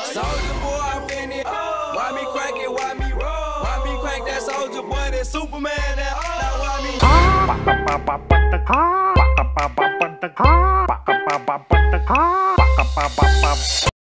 Soldier boy, I finna. Why me crank it? Why me roll? Why me crank that soldier boy? That Superman? That now why me?